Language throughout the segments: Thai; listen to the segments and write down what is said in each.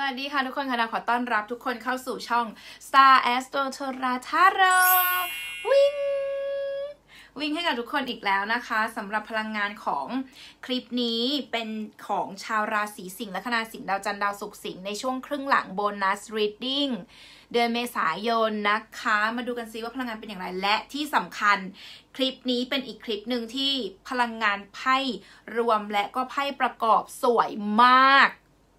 วัสดีค่ะทุกคนค่ะขอต้อนรับทุกคนเข้าสู่ช่อง Star Astro Tarot วิ่งให้กับทุกคนอีกแล้วนะคะสำหรับพลังงานของคลิปนี้เป็นของชาวราศีสิงห์ลัคนาสิงห์ดาวจันทร์ดาวศุกร์สิงห์ในช่วงครึ่งหลังโบนัส reading เดือนเมษายนนะคะมาดูกันซิว่าพลังงานเป็นอย่างไรและที่สำคัญคลิปนี้เป็นอีกคลิปหนึ่งที่พลังงานไพ่รวมและก็ไพ่ประกอบสวยมาก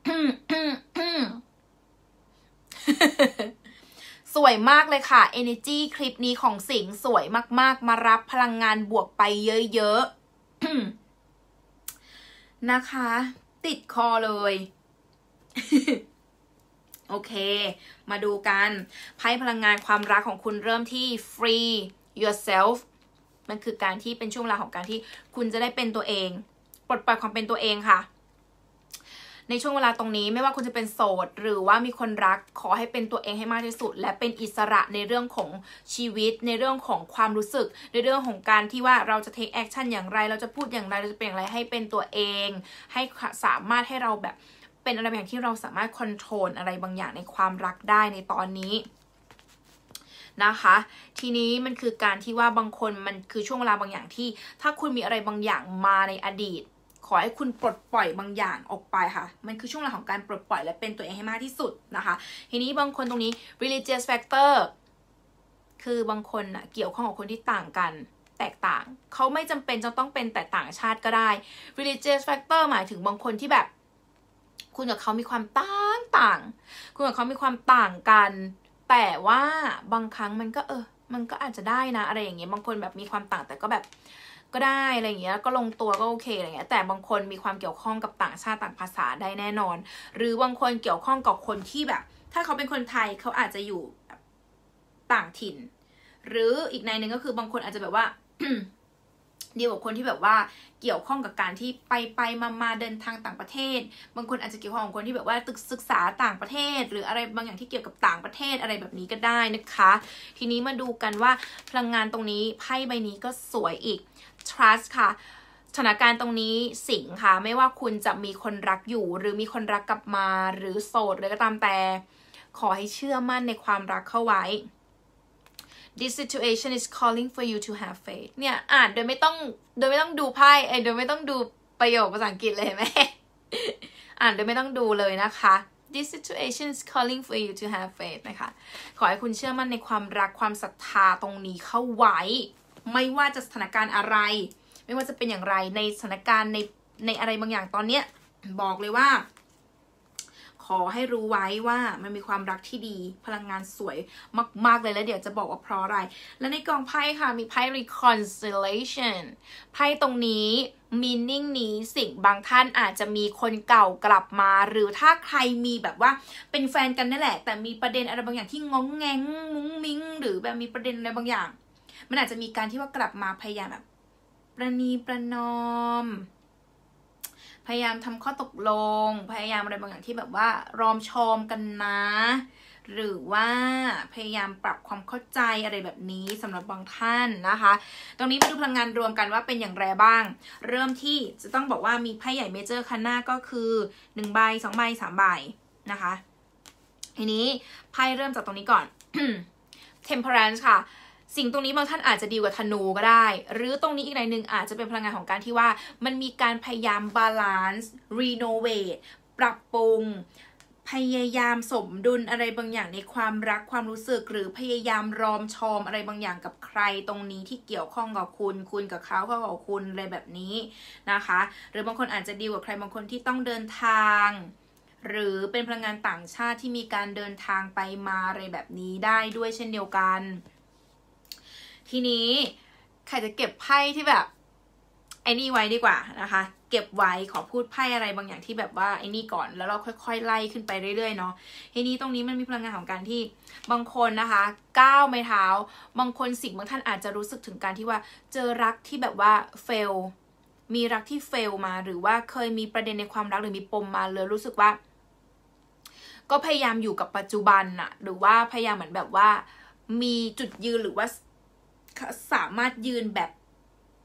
สวยมากเลยค่ะ energy คลิปนี้ของสิงห์สวยมากๆมารับพลังงานบวกไปเยอะๆนะคะติดคอเลย โอเคมาดูกันไพ่พลังงานความรักของคุณเริ่มที่ free yourself มันคือการที่เป็นช่วงเวลาของการที่คุณจะได้เป็นตัวเองปลดปล่อยความเป็นตัวเองค่ะในช่วงเวลาตรงนี้ไม่ว่าคุณจะเป็นโสดหรือว่ามีคนรักขอให้เป็นตัวเองให้มากที่สุดและเป็นอิสระในเรื่องของชีวิตในเรื่องของความรู้สึกในเรื่องของการที่ว่าเราจะ take action อย่างไรเราจะพูดอย่างไรเราจะเป็นอย่างไรให้เป็นตัวเองให้สามารถให้เราแบบเป็นอะไรอย่างที่เราสามารถคอนโทรลอะไรบางอย่างในความรักได้ในตอนนี้นะคะทีนี้มันคือการที่ว่าบางคนมันคือช่วงเวลาบางอย่างที่ถ้าคุณมีอะไรบางอย่างมาในอดีตขอให้คุณปลดปล่อยบางอย่างออกไปค่ะมันคือช่วงเวลาของการปลดปล่อยและเป็นตัวเองให้มากที่สุดนะคะทีนี้บางคนตรงนี้ religious factor คือบางคนนะเกี่ยวข้องกับคนที่ต่างกันแตกต่างเขาไม่จำเป็นจะต้องเป็นแต่ต่างชาติก็ได้ religious factor หมายถึงบางคนที่แบบคุณกับเขามีความต่างคุณกับเขามีความต่างกันแต่ว่าบางครั้งมันก็มันก็อาจจะได้นะอะไรอย่างเงี้ยบางคนแบบมีความต่างแต่ก็แบบก็ได้อะไรอย่างเงี้ยก็ลงตัวก็โอเคอะไรเงี้ยแต่บางคนมีความเกี่ยวข้องกับต่างชาติต่างภาษาได้แน่นอนหรือบางคนเกี่ยวข้องกับคนที่แบบถ้าเขาเป็นคนไทยเขาอาจจะอยู่ต่างถิ่นหรืออีกในหนึ่งก็คือบางคนอาจจะแบบว่า เดียวกับคนที่แบบว่าเกี่ยวข้องกับการที่ไปมาเดินทางต่างประเทศบางคนอาจจะเกี่ยวข้องกับคนที่แบบว่าศึกษาต่างประเทศหรืออะไรบางอย่างที่เกี่ยวกับต่างประเทศอะไรแบบนี้ก็ได้นะคะทีนี้มาดูกันว่าพลังงานตรงนี้ไพ่ใบนี้ก็สวยอีก trust ค่ะสถานการณ์ตรงนี้สิงค์ค่ะไม่ว่าคุณจะมีคนรักอยู่หรือมีคนรักกลับมาหรือโสดหรือก็ตามแต่ขอให้เชื่อมั่นในความรักเข้าไว้This situation is calling for you to have faith เนี่ยอ่านโดยไม่ต้องดูไพ่โดยไม่ต้องดูประโยคภาษาอังกฤษเลยไหม อ่านโดยไม่ต้องดูเลยนะคะ This situation is calling for you to have faith นะคะขอให้คุณเชื่อมั่นในความรักความศรัทธาตรงนี้เข้าไว้ไม่ว่าจะสถานการณ์อะไรไม่ว่าจะเป็นอย่างไรในสถานการณ์ในอะไรบางอย่างตอนเนี้ยบอกเลยว่าขอให้รู้ไว้ว่ามันมีความรักที่ดีพลังงานสวยมากๆเลยแล้วเดี๋ยวจะบอกว่าเพราะอะไรและในกองไพ่ค่ะมีไพ่ reconciliation ไพ่ตรงนี้ meaning นี้สิ่งบางท่านอาจจะมีคนเก่ากลับมาหรือถ้าใครมีแบบว่าเป็นแฟนกันนั่นแหละแต่มีประเด็นอะไรบางอย่างที่ง้องแงงมุ้งมิ้งหรือแบบมีประเด็นอะไรบางอย่างมันอาจจะมีการที่ว่ากลับมาพยายามแบบประนีประนอมพยายามทำข้อตกลงพยายามอะไรบางอย่างที่แบบว่ารอมชอมกันนะหรือว่าพยายามปรับความเข้าใจอะไรแบบนี้สำหรับบางท่านนะคะตรงนี้มาดูพลังงานรวมกันว่าเป็นอย่างไรบ้างเริ่มที่จะต้องบอกว่ามีไพ่ใหญ่เมเจอร์คันหน้าก็คือ1ใบ2ใบ3ใบนะคะทีนี้ไพ่เริ่มจากตรงนี้ก่อน Temperance ค่ะสิ่งตรงนี้บางท่านอาจจะดีกว่าธนูก็ได้หรือตรงนี้อีกในหนึ่งอาจจะเป็นพลังงานของการที่ว่ามันมีการพยายามบาลานซ์รีโนเวทปรับปรุงพยายามสมดุลอะไรบางอย่างในความรักความรู้สึกหรือพยายามรอมชอมอะไรบางอย่างกับใครตรงนี้ที่เกี่ยวข้องกับคุณกับเขากับคุณอะไรแบบนี้นะคะหรือบางคนอาจจะดีกว่าใครบางคนที่ต้องเดินทางหรือเป็นพลังงานต่างชาติที่มีการเดินทางไปมาอะไรแบบนี้ได้ด้วยเช่นเดียวกันทีนี้ใครจะเก็บไพ่ที่แบบไอ้นี่ไว้ดีกว่านะคะเก็บไว้ขอพูดไพ่อะไรบางอย่างที่แบบว่าไอ้นี่ก่อนแล้วเราค่อยๆไล่ขึ้นไปเรื่อยๆเนาะทีนี้ตรงนี้มันมีพลังงานของการที่บางคนนะคะก้าวไม้เท้าบางคนสิ่งบางท่านอาจจะรู้สึกถึงการที่ว่าเจอรักที่แบบว่าเฟลมีรักที่เฟลมาหรือว่าเคยมีประเด็นในความรักหรือมีปมมาเลยรู้สึกว่าก็พยายามอยู่กับปัจจุบันอะหรือว่าพยายามเหมือนแบบว่ามีจุดยืนหรือว่าสามารถยืนแบบ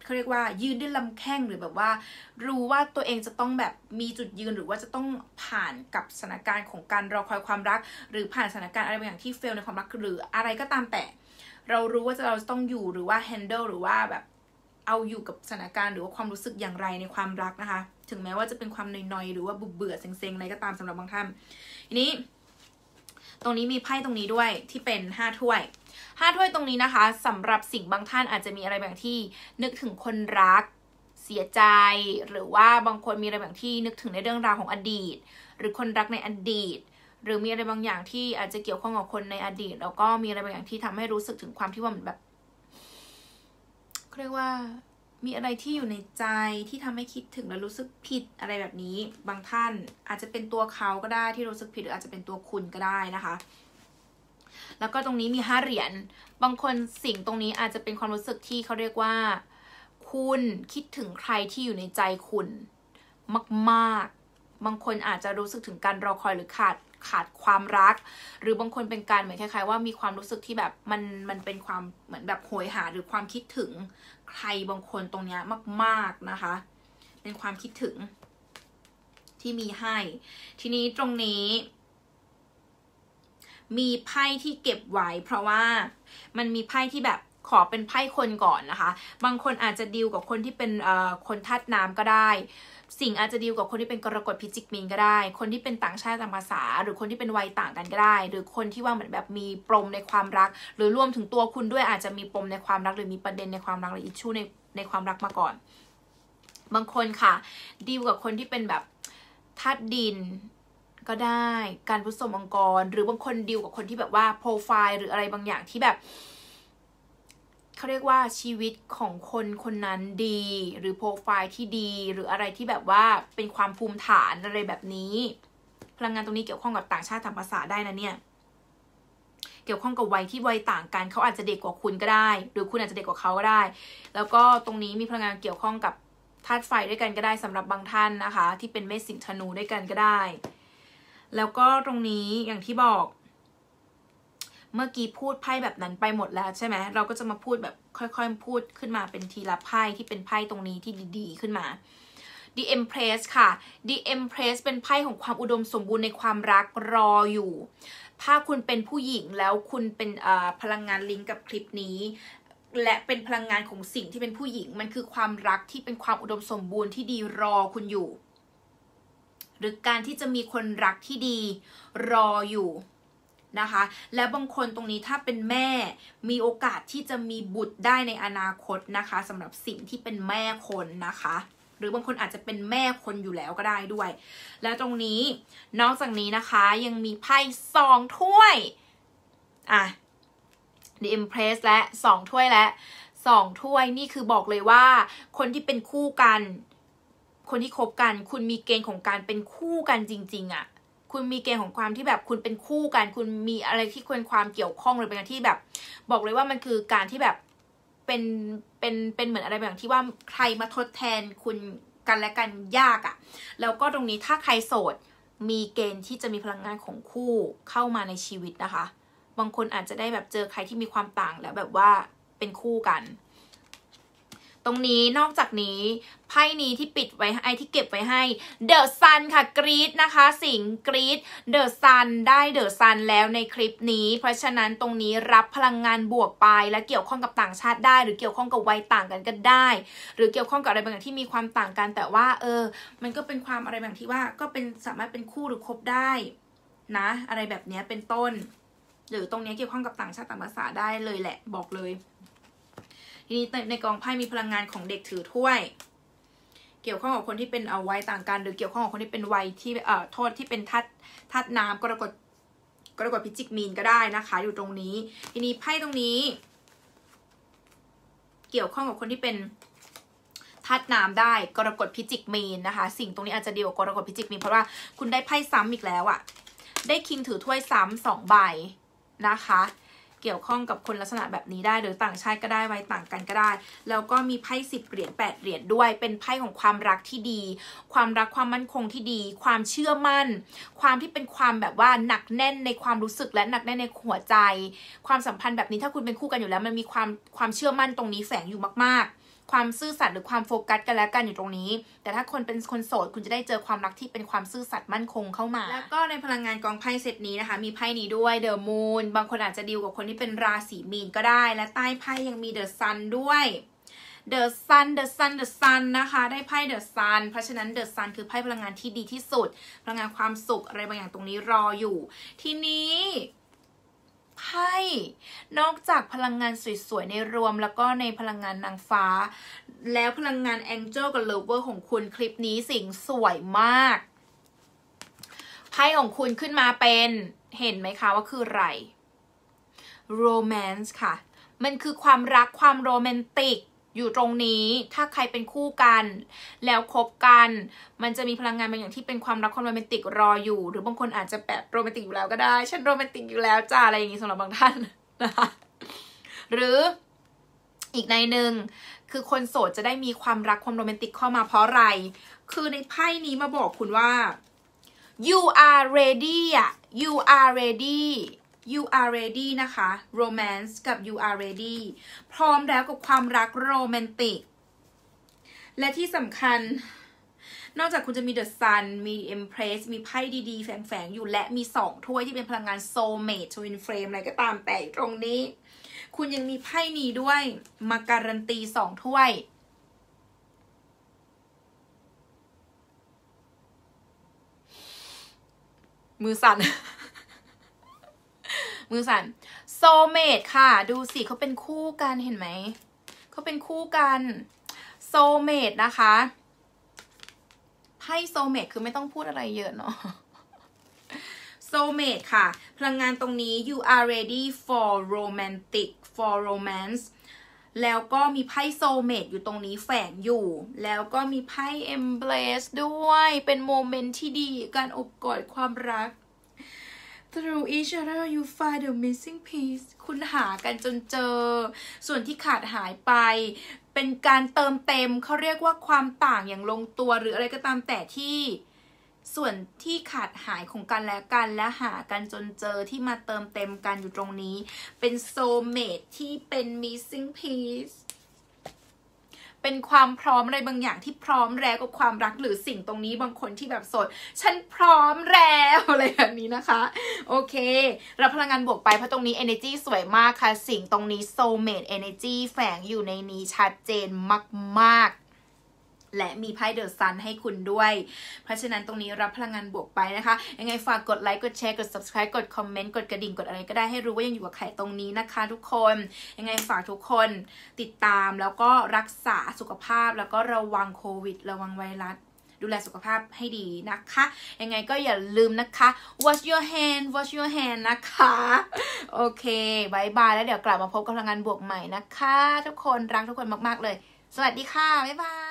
เขาเรียกว่ายืนด้วยลำแข้งหรือแบบว่ารู้ว่าตัวเองจะต้องแบบมีจุดยืนหรือว่าจะต้องผ่านกับสถานการณ์ของการรอคอยความรักหรือผ่านสถานการณ์อะไรบางอย่างที่เฟลในความรักหรืออะไรก็ตามแต่เรารู้ว่าเราจะต้องอยู่หรือว่า handle หรือว่าแบบเอาอยู่กับสถานการณ์หรือว่าความรู้สึกอย่างไรในความรักนะคะถึงแม้ว่าจะเป็นความนอยๆหรือว่าเบื่อเซ็งๆอะไรก็ตามสำหรับบางท่านทีนี้ตรงนี้มีไพ่ตรงนี้ด้วยที่เป็น5 ถ้วย5 ถ้วยตรงนี้นะคะสำหรับสิ่งบางท่านอาจจะมีอะไรบางที่นึกถึงคนรักเสียใจหรือว่าบางคนมีอะไรบางที่นึกถึงในเรื่องราวของอดีตหรือคนรักในอดีตหรือมีอะไรบางอย่างที่อาจจะเกี่ยวข้องกับคนในอดีตแล้วก็มีอะไรบางอย่างที่ทำให้รู้สึกถึงความที่ว่าเหมือนแบบเขาเรียกว่ามีอะไรที่อยู่ในใจที่ทำให้คิดถึงและรู้สึกผิดอะไรแบบนี้บางท่านอาจจะเป็นตัวเขาก็ได้ที่รู้สึกผิดหรืออาจจะเป็นตัวคุณก็ได้นะคะแล้วก็ตรงนี้มี5 เหรียญบางคนสิ่งตรงนี้อาจจะเป็นความรู้สึกที่เขาเรียกว่าคุณคิดถึงใครที่อยู่ในใจคุณมากๆบางคนอาจจะรู้สึกถึงการรอคอยหรือขาดความรักหรือบางคนเป็นการเหมือนคล้ายๆว่ามีความรู้สึกที่แบบมันเป็นความเหมือนแบบโหยหาหรือความคิดถึงใครบางคนตรงนี้มากๆนะคะเป็นความคิดถึงที่มีให้ทีนี้ตรงนี้มีไพ่ที่เก็บไว้เพราะว่ามันมีไพ่ที่แบบขอเป็นไพ่คนก่อนนะคะบางคนอาจจะดีลกับคนที่เป็นคนธาตุน้ำก็ได้สิ่งอาจจะดีลกับคนที่เป็นกรกฎพิจิกมีนก็ได้คนที่เป็นต่างชาติต่างภาษาหรือคนที่เป็นวัยต่างกันก็ได้หรือคนที่ว่าเหมือนแบบมีปมในความรักหรือรวมถึงตัวคุณด้วยอาจจะมีปมในความรักหรือมีประเด็นในความรักหรืออิชชูในความรักมาก่อนบางคนค่ะดีลกับคนที่เป็นแบบธาตุดินก็ได้การผสมองค์กรหรือบางคนดีลกับคนที่แบบว่าโปรไฟล์หรืออะไรบางอย่างที่แบบเขาเรียกว่าชีวิตของคนคนนั้นดีหรือโปรไฟล์ที่ดีหรืออะไรที่แบบว่าเป็นความภูมิฐานอะไรแบบนี้พลังงานตรงนี้เกี่ยวข้องกับต่างชาติต่างภาษาได้นะเนี่ยเกี่ยวข้องกับวัยที่วัยต่างกันเขาอาจจะเด็กกว่าคุณก็ได้หรือคุณอาจจะเด็กกว่าเขาก็ได้แล้วก็ตรงนี้มีพลังงานเกี่ยวข้องกับธาตุไฟด้วยกันก็ได้สำหรับบางท่านนะคะที่เป็นเมษสิงห์ธนูด้วยกันก็ได้แล้วก็ตรงนี้อย่างที่บอกเมื่อกี้พูดไพ่แบบนั้นไปหมดแล้วใช่ไหมเราก็จะมาพูดแบบค่อยๆพูดขึ้นมาเป็นทีละไพ่ที่เป็นไพ่ตรงนี้ที่ดีๆขึ้นมา The Empress ค่ะ The Empress เป็นไพ่ของความอุดมสมบูรณ์ในความรักรออยู่ถ้าคุณเป็นผู้หญิงแล้วคุณเป็นพลังงานลิงก์กับคลิปนี้และเป็นพลังงานของสิ่งที่เป็นผู้หญิงมันคือความรักที่เป็นความอุดมสมบูรณ์ที่ดีรอคุณอยู่หรือการที่จะมีคนรักที่ดีรออยู่นะคะและบางคนตรงนี้ถ้าเป็นแม่มีโอกาสที่จะมีบุตรได้ในอนาคตนะคะสำหรับสิ่งที่เป็นแม่คนนะคะหรือบางคนอาจจะเป็นแม่คนอยู่แล้วก็ได้ด้วยแล้วตรงนี้นอกจากนี้นะคะยังมีไพ่2 ถ้วยThe Empress และ2 ถ้วยและ2 ถ้วยนี่คือบอกเลยว่าคนที่เป็นคู่กันคนที่คบกันคุณมีเกณฑ์ของการเป็นคู่กันจริงๆคุณมีเกณฑ์ของความที่แบบคุณเป็นคู่กันคุณมีอะไรที่ควรความเกี่ยวข้องหรือเป็นการที่แบบบอกเลยว่ามันคือการที่แบบเป็นเหมือนอะไรแบบที่ว่าใครมาทดแทนคุณกันและกันยากแล้วก็ตรงนี้ถ้าใครโสดมีเกณฑ์ที่จะมีพลังงานของคู่เข้ามาในชีวิตนะคะบางคนอาจจะได้แบบเจอใครที่มีความต่างแล้วแบบว่าเป็นคู่กันตรงนี้นอกจากนี้ไพ่นี้ที่ปิดไว้ให้ที่เก็บไว้ให้เดอะซันค่ะกรีดนะคะสิงกรีดเดอะซันได้เดอะซันแล้วในคลิปนี้เพราะฉะนั้นตรงนี้รับพลังงานบวกไปและเกี่ยวข้องกับต่างชาติได้หรือเกี่ยวข้องกับวัยต่างกันก็ได้หรือเกี่ยวข้องกับอะไรบางอย่างที่มีความต่างกันแต่ว่ามันก็เป็นความอะไรบางที่ว่าก็เป็นสามารถเป็นคู่หรือคบได้นะอะไรแบบนี้เป็นต้นหรือตรงนี้เกี่ยวข้องกับต่างชาติต่างภาษาได้เลยแหละบอกเลยทีนี้ในกองไพ่มีพลังงานของเด็กถือถ้วยเกี่ยวข้องกับคนที่เป็นวัยต่างกันหรือเกี่ยวข้องกับคนที่เป็นวัยที่โทษที่เป็นธาตุน้ำกรกฎพิจิกมีนก็ได้นะคะอยู่ตรงนี้ทีนี้ไพ่ตรงนี้เกี่ยวข้องกับคนที่เป็นธาตุน้ำได้กรกฎพิจิกมีนนะคะสิ่งตรงนี้อาจจะดีกว่ากรกฎพิจิกมีนเพราะว่าคุณได้ไพ่ซ้ำอีกแล้วได้คิงถือถ้วยซ้ำ2 ใบนะคะเกี่ยวข้องกับคนลักษณะแบบนี้ได้หรือต่างชาติก็ได้วัยต่างกันก็ได้แล้วก็มีไพ่10 เหรียญ8 เหรียญด้วยเป็นไพ่ของความรักที่ดีความรักความมั่นคงที่ดีความเชื่อมั่นความที่เป็นความแบบว่าหนักแน่นในความรู้สึกและหนักแน่นในหัวใจความสัมพันธ์แบบนี้ถ้าคุณเป็นคู่กันอยู่แล้วมันมีความเชื่อมั่นตรงนี้แฝงอยู่มากความซื่อสัตย์หรือความโฟกัสกันแล้วกันอยู่ตรงนี้แต่ถ้าคนเป็นคนโสดคุณจะได้เจอความรักที่เป็นความซื่อสัตย์มั่นคงเข้ามาแล้วก็ในพลังงานกองไพ่เซตนี้นะคะมีไพ่นี้ด้วยเดอะมูนบางคนอาจจะดีลกับคนที่เป็นราศีมีนก็ได้และใต้ไพ่ยังมีเดอะซันด้วยThe Sun นะคะได้ไพ่ The Sun เพราะฉะนั้น The Sun คือไพ่พลังงานที่ดีที่สุดพลังงานความสุขอะไรบางอย่างตรงนี้รออยู่ทีนี้ไพ่นอกจากพลังงานสวยๆในรวมแล้วก็ในพลังงานนางฟ้าแล้วพลังงาน Angel กับ Lover ของคุณคลิปนี้สิ่งสวยมากไพ่ของคุณขึ้นมาเป็นเห็นไหมคะว่าคืออะไร Romance ค่ะมันคือความรักความโรแมนติกอยู่ตรงนี้ถ้าใครเป็นคู่กันแล้วคบกันมันจะมีพลังงานบางอย่างที่เป็นความรักความโรแมนติกรออยู่หรือบางคนอาจจะแบบโรแมนติกอยู่แล้วก็ได้ฉันโรแมนติกอยู่แล้วจ้าอะไรอย่างนี้สำหรับบางท่านนะคะหรืออีกในหนึ่งคือคนโสดจะได้มีความรักความโรแมนติกเข้ามาเพราะอะไรคือในไพ่นี้มาบอกคุณว่า you are ready อ่ะ you are ready นะคะ romance กับ you are ready พร้อมแล้วกับความรักโรแมนติกและที่สำคัญนอกจากคุณจะมี the sun มี empress มีไพ่ดีๆแฝงๆอยู่และมี2ถ้วยที่เป็นพลังงาน soulmate twin flame อะไรก็ตามแต่ตรงนี้คุณยังมีไพ่นี้ด้วยมาการันตี2ถ้วยมือสั่นมือสั่นโซเมตค่ะดูสิเขาเป็นคู่กันเห็นไหมเขาเป็นคู่กันโซเมตนะคะไพ่โซเมตคือไม่ต้องพูดอะไรเยอะเนาะโซเมตค่ะพลังงานตรงนี้ you are ready for romance แล้วก็มีไพ่โซเมตอยู่ตรงนี้แฝงอยู่แล้วก็มีไพ่ embrace ด้วยเป็นโมเมนต์ที่ดีการอบกอดความรักThrough each other you find the missing piece คุณหากันจนเจอส่วนที่ขาดหายไปเป็นการเติมเต็มเขาเรียกว่าความต่างอย่างลงตัวหรืออะไรก็ตามแต่ที่ส่วนที่ขาดหายของกันและกันและหากันจนเจอที่มาเติมเต็มกันอยู่ตรงนี้เป็นโซลเมทที่เป็น missing piece เป็นความพร้อมอะไรบางอย่างที่พร้อมแล้วกับความรักหรือสิ่งตรงนี้บางคนที่แบบโสดฉันพร้อมแล้วอะไรแบบนี้นะคะโอเครับพลังงานบวกไปเพราะตรงนี้ energy สวยมากค่ะสิ่งตรงนี้ soulmate energy แฝงอยู่ในนี้ชัดเจนมากๆและมีไพ่เดอะซันให้คุณด้วยเพราะฉะนั้นตรงนี้รับพลังงานบวกไปนะคะยังไงฝากกดไลค์กดแชร์กด subscribe กดคอมเมนต์กดกระดิ่งกดอะไรก็ได้ให้รู้ว่ายังอยู่กับใครตรงนี้นะคะทุกคนยังไงฝากทุกคนติดตามแล้วก็รักษาสุขภาพแล้วก็ระวังโควิดระวังไวรัสดูแลสุขภาพให้ดีนะคะยังไงก็อย่าลืมนะคะ wash your hand นะคะโอเคบายบายแล้วเดี๋ยวกลับมาพบกับพลังงานบวกใหม่นะคะทุกคนรักทุกคนมากๆเลยสวัสดีค่ะบ๊ายบาย